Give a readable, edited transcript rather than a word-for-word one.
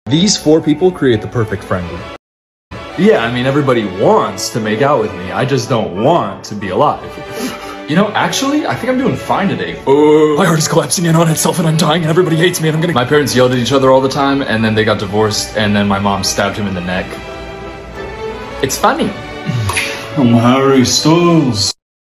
These 4 people create the perfect friend group. Yeah, I mean, everybody wants to make out with me. I just don't want to be alive. You know, actually, I think I'm doing fine today. My heart is collapsing in on itself and I'm dying and everybody hates me and I'm gonna— My parents yelled at each other all the time and then they got divorced and then my mom stabbed him in the neck. It's funny. I'm Harry Styles.